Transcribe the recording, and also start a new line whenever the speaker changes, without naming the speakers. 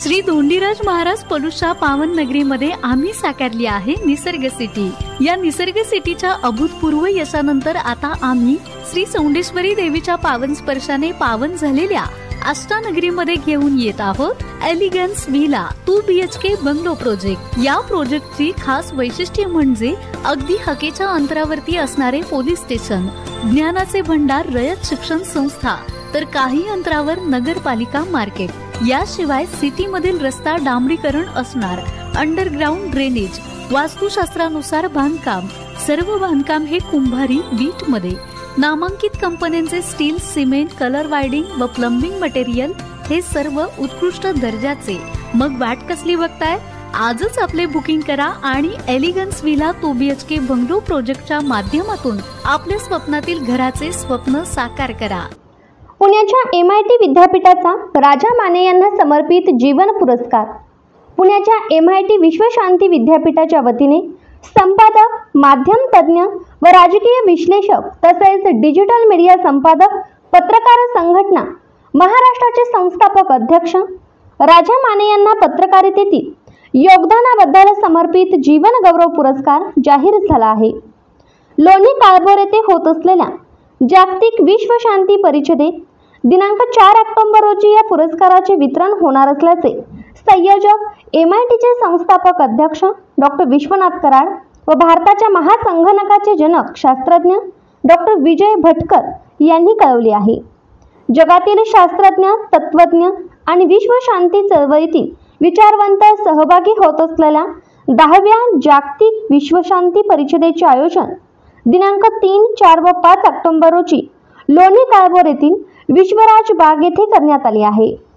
श्री धोंडीराज महाराज पलुशा पावन नगरीमध्ये आम्ही साकारली आहे निसर्ग सिटी। या निसर्ग सिटीच्या अभूतपूर्व यशानंतर आता आम्ही श्री चौंडेश्वरी देवीच्या पावन स्पर्शाने पावन झालेल्या अष्टानगरीमध्ये घेऊन येत आहोत elegance villa 2 BHK bungalow project. या प्रोजेक्टची खास वैशिष्ट्य म्हणजे अगदी हकेच्या अंतरावरती असणारे पोलीस स्टेशन, ज्ञानाचे भंडार रयत शिक्षण संस्था, तर काही अंतरावर नगरपालिका मार्केट। याशिवाय सिटी मधील रस्ता डांबरीकरण असणार, अंडरग्राउंड ड्रेनेज, वास्तुशास्त्रानुसार बांधकाम, सर्व बांधकाम हे कुंभारी वीट मध्ये, नामांकित कंपन्यांचे स्टील, सिमेंट, कलर वायडिंग व प्लंबिंग मटेरियल हे सर्व उत्कृष्ट दर्जाचे। मग वाट कसली बघताय? आजच आपले बुकिंग करा आणि एलिगन्स व्हिला 2 BHK बंगलो प्रोजेक्टच्या माध्यमातून आपल्या स्वप्नातील घराचे स्वप्न साकार करा।
पुण्याच्या MIT विद्यापीठाचा राजा माने यांना समर्पित जीवन पुरस्कार। पुण्याच्या MIT विश्वशांती विद्यापीठाच्या वतीने संपादक, माध्यम तज्ञ व राजकीय विश्लेषक तसेच डिजिटल मीडिया संपादक, पत्रकार संघटना महाराष्ट्राचे संस्थापक अध्यक्ष राजा माने यांना पत्रकारितेतील योगदानाबद्दल समर्पित जीवन गौरव पुरस्कार जाहीर झाला आहे। लोणी काळभोर येथे होत असलेल्या जागतिक विश्व शांती परिषदेत दिनांक 4 ऑक्टोबर रोजी या पुरस्काराचे वितरण होणार असल्याचे संयोजक MITचे संस्थापक अध्यक्ष डॉक्टर विश्वनाथ कराड व भारताच्या महासंगणकाचे जनक शास्त्रज्ञ डॉक्टर विजय भटकर यांनी कळवले आहे। जगातील शास्त्रज्ञ, तत्त्वज्ञ आणि विश्व शांती चळवळीतील विचारवंत सहभागी होत असलेल्या 10व्या जागतिक विश्वशांती परिषदेचे आयोजन दिनांक 3, 4 व 5 ऑक्टोबर रोजी लोणी काळभोर येथील विश्वराज बाग येथे करण्यात आले आहे।